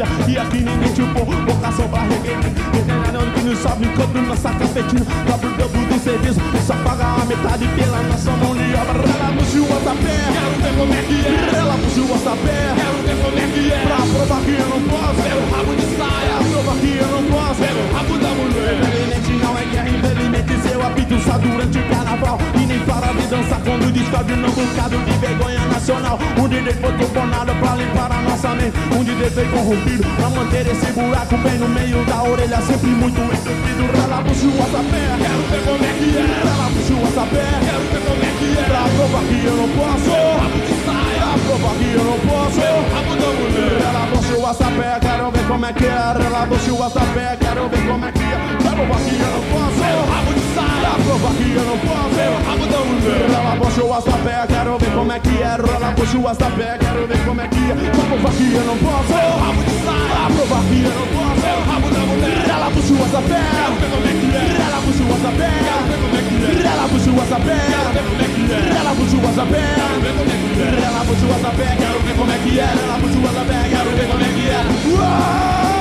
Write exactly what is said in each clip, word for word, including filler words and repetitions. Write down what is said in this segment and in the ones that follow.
dia. E aqui ninguém chupou, vocação pra regueiro. Reganhando que nos salve enquanto nossa cafetina. Dobro dobro do serviço, só paga a metade pela nossa mão de obra. Ela puxa o WhatsApp, quero ver como é que é. Ela puxa o WhatsApp, quero ver como é que é. Pra provar que eu não posso, quero rabo de saia. Pra provar que eu não posso, quero rabo da mulher. Infelizmente não é guerra, infelizmente seu apito só durante o carnaval. E nem para de dançar quando descobre um bocado de vergonha nacional. Um D J foi turbonado pra limpar a nossa mente. Um D J foi corrompido pra manter esse buraco bem no meio da orelha, sempre muito entupido. Ela puxa o WhatsApp, quero ver como é que é. Ela puxa o WhatsApp, quero ver como é que é. Pra provar que eu não posso, rabo de saia. Pra provar que eu não posso, rabo da mulher. Ela puxa o WhatsApp, quero ver como é que é. Ela puxa o WhatsApp, quero ver como é que é. Pra provar que eu não posso, rabo de saia. Pra provar que eu não posso, rabo da mulher. Ela puxa o WhatsApp, quero ver como é que é. Ela puxa o WhatsApp, quero ver como é que é. Pra provar que eu não posso, rabo de saia. Pra provar que eu não posso, rabo da mulher. Ela puxa o WhatsApp, quero ver como é que é. Ela puxa o WhatsApp, quero ver como é que é. Ela puxa o WhatsApp, quero ver como é que é. Ela puxa o WhatsApp, quero ver como é que é. Ela puxa o WhatsApp, quero ver como é que é. Ela puxa o WhatsApp, quero ver como é que é. Uou!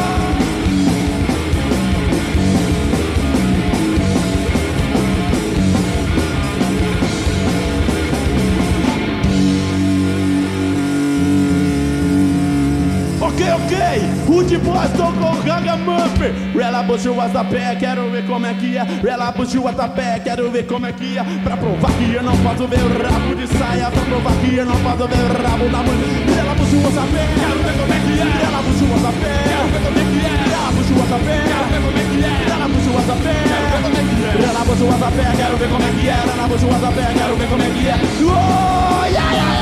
Ok, ok, Rude Boys tocou Ragamuffin. Ela puxa o WhatsApp, quero ver como é que é. Ela puxa o WhatsApp, quero ver como é que é. Pra provar que eu não posso ver o rabo de saia. Pra provar que eu não posso ver o rabo da mulher. Ela puxa o WhatsApp, quero ver como é que é. Ela puxa o WhatsApp, quero ver como é que é. Ela puxa o WhatsApp, quero ver como é que é. Ela puxa o WhatsApp, quero ver como é que é. Ela puxa o WhatsApp, quero ver como é que é. Ela puxa o WhatsApp, quero ver como é que é. Oh, yeah, yeah.